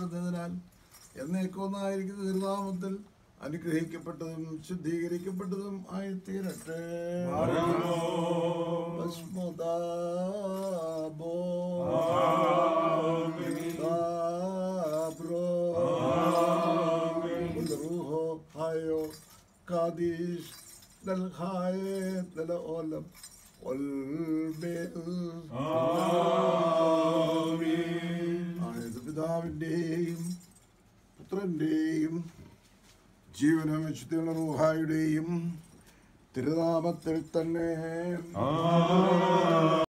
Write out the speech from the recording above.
വാഴ്ത്തപ്പെടുന്നതിനാൽ എന്നേക്കൊന്നായിരിക്കുന്ന തിരുനാമത്തിൽ അനുഗ്രഹിക്കപ്പെട്ടതും ശുദ്ധീകരിക്കപ്പെട്ടതും ആയിത്തീരട്ടെ. പിതാവിന്റെയും പുത്രന്റെയും ജീവനും വിശുദ്ധിയുള്ള റൂഹായുടെയും തിരുനാമത്തിൽ തന്നെ